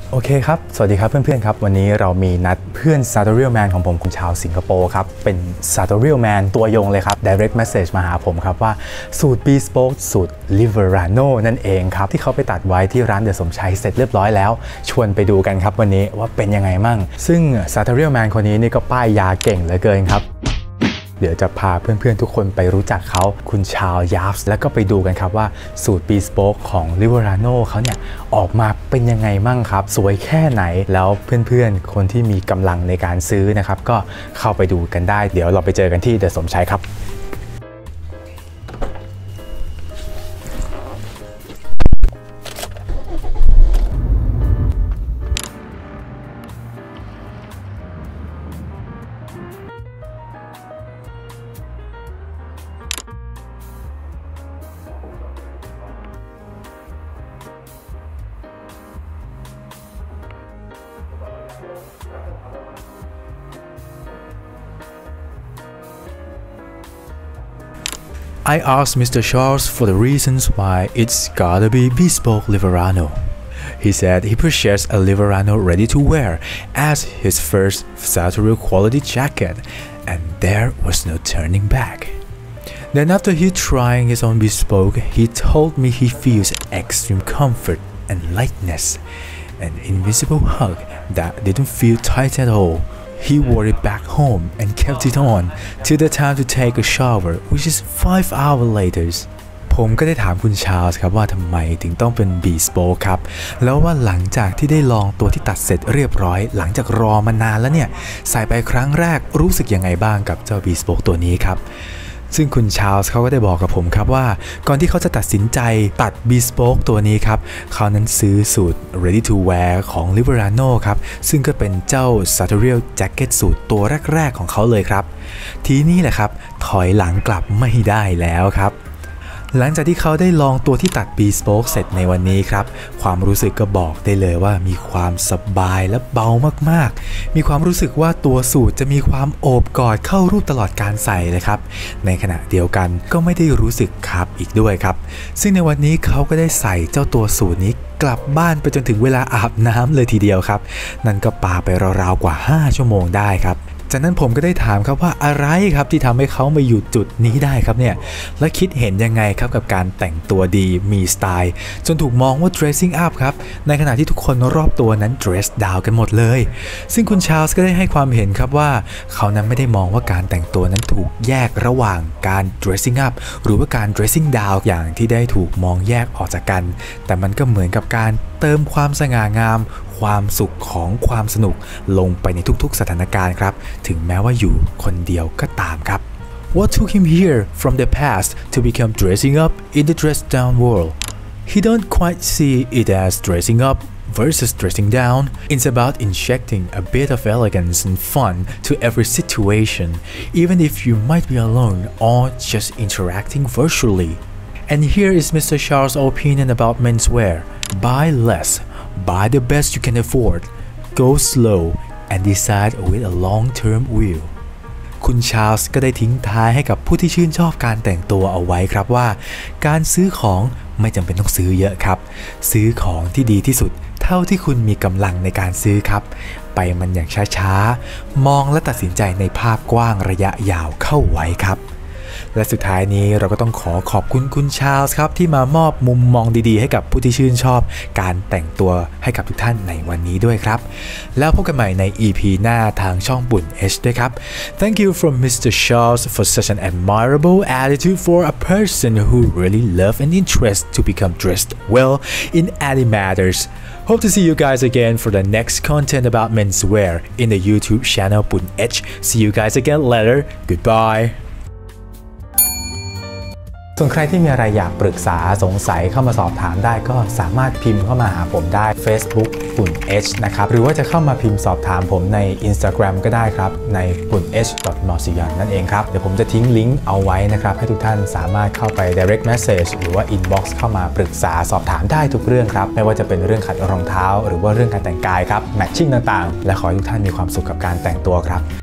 โอเคครับสวัสดีครับเพื่อนๆครับวันนี้เรามีนัดเพื่อน Sartorial Man ของผมคุณชาวสิงคโปร์ครับเป็น Sartorial Man ตัวยงเลยครับ direct message มาหาผมครับว่าสูตร Bespoke สูตร Liverano นั่นเองครับที่เขาไปตัดไว้ที่ร้านเดอะสมชัยเสร็จเรียบร้อยแล้วชวนไปดูกันครับวันนี้ว่าเป็นยังไงมั่งซึ่ง Sartorial Man คนนี้นี่ก็ป้ายยาเก่งเหลือเกินครับเดี๋ยวจะพาเพื่อนๆทุกคนไปรู้จักเขาคุณชาลยาฟส์แล้วก็ไปดูกันครับว่าสูตร Bespoke ของ Liverano เขาเนี่ยออกมาเป็นยังไงมั่งครับสวยแค่ไหนแล้วเพื่อนๆคนที่มีกำลังในการซื้อนะครับก็เข้าไปดูกันได้เดี๋ยวเราไปเจอกันที่เดอะสมชัยครับI asked Mr. Charles for the reasons why it's gotta be Bespoke Liverano. He said he purchased a Liverano ready to wear as his first Sartorial quality jacket, and there was no turning back. Then after he trying his own Bespoke, he told me he feels extreme comfort and lightness, an invisible hug that didn't feel tight at all.He wore it back home and kept it on till the time to take a shower, which is 5 hours later. ผมก็ได้ถามคุณชาลส์ครับว่าทำไมถึงต้องเป็น Bespoke ครับแล้วว่าหลังจากที่ได้ลองตัวที่ตัดเสร็จเรียบร้อยหลังจากรอมานานแล้วเนี่ยใส่ไปครั้งแรกรู้สึกยังไงบ้างกับเจ้า Bespoke ตัวนี้ครับซึ่งคุณชาลส์เขาก็ได้บอกกับผมครับว่าก่อนที่เขาจะตัดสินใจตัด Bespoke ตัวนี้ครับเขานั้นซื้อสูตร ready to wear ของ Liverano ครับซึ่งก็เป็นเจ้า Sartorial Jacket สูตรตัวแรกๆของเขาเลยครับทีนี้แหละครับถอยหลังกลับไม่ได้แล้วครับหลังจากที่เขาได้ลองตัวที่ตัด Bespoke เสร็จในวันนี้ครับความรู้สึกก็บอกได้เลยว่ามีความสบายและเบามากๆมีความรู้สึกว่าตัวสูทจะมีความโอบกอดเข้ารูปตลอดการใส่เลยครับในขณะเดียวกันก็ไม่ได้รู้สึกคับอีกด้วยครับซึ่งในวันนี้เขาก็ได้ใส่เจ้าตัวสูทนี้กลับบ้านไปจนถึงเวลาอาบน้ำเลยทีเดียวครับนั่นก็ปาไปราวๆกว่า5ชั่วโมงได้ครับจากนั้นผมก็ได้ถามครับว่าอะไรครับที่ทำให้เขามาอยู่จุดนี้ได้ครับเนี่ยและคิดเห็นยังไงครับกับการแต่งตัวดีมีสไตล์จนถูกมองว่า dressing up ครับในขณะที่ทุกคนรอบตัวนั้น dress down กันหมดเลยซึ่งคุณชาลส์ก็ได้ให้ความเห็นครับว่าเขานั้นไม่ได้มองว่าการแต่งตัวนั้นถูกแยกระหว่างการ dressing up หรือว่าการ dressing down อย่างที่ได้ถูกมองแยกออกจากกันแต่มันก็เหมือนกับการเติมความสง่างามความสุขของความสนุกลงไปในทุกๆสถานการณ์ครับถึงแม้ว่าอยู่คนเดียวก็ตามครับ What took him here from the past to become dressing up in the dress down world? He don't quite see it as dressing up versus dressing down. It's about injecting a bit of elegance and fun to every situation, even if you might be alone or just interacting virtually. And here is Mr. Charles' opinion about menswear. Buy less.Buy the best you can afford. Go slow and decide with a long-term view. คุณชาลส์ก็ได้ทิ้งท้ายให้กับผู้ที่ชื่นชอบการแต่งตัวเอาไว้ครับว่าการซื้อของไม่จำเป็นต้องซื้อเยอะครับซื้อของที่ดีที่สุดเท่าที่คุณมีกำลังในการซื้อครับไปมันอย่างช้าๆมองและตัดสินใจในภาพกว้างระยะยาวเข้าไว้ครับและสุดท้ายนี้เราก็ต้องขอบคุณคุณชาลส์ครับที่มามอบมุมมองดีๆให้กับผู้ที่ชื่นชอบการแต่งตัวให้กับทุกท่านในวันนี้ด้วยครับแล้วพบกันใหม่ใน EP หน้าทางช่องปุ่น H ด้วยครับ Thank you from Mr. Charles for such an admirable attitude for a person who really love and interest to become dressed well in any matters. Hope to see you guys again for the next content about menswear in the YouTube channel ปุ่น H. See you guys again later. Goodbye.ส่วนใครที่มีอะไรอยากปรึกษาสงสัยเข้ามาสอบถามได้ก็สามารถพิมพ์เข้ามาหาผมได้ Facebook ปุ่น H นะครับหรือว่าจะเข้ามาพิมพ์สอบถามผมใน Instagram ก็ได้ครับในปุ่น h.mosiyan นั่นเองครับเดี๋ยวผมจะทิ้งลิงก์เอาไว้นะครับให้ทุกท่านสามารถเข้าไป direct message หรือว่า inbox เข้ามาปรึกษาสอบถามได้ทุกเรื่องครับไม่ว่าจะเป็นเรื่องขัดรองเท้าหรือว่าเรื่องการแต่งกายครับ matching ต่างๆและขอให้ทุกท่านมีความสุขกับการแต่งตัวครับ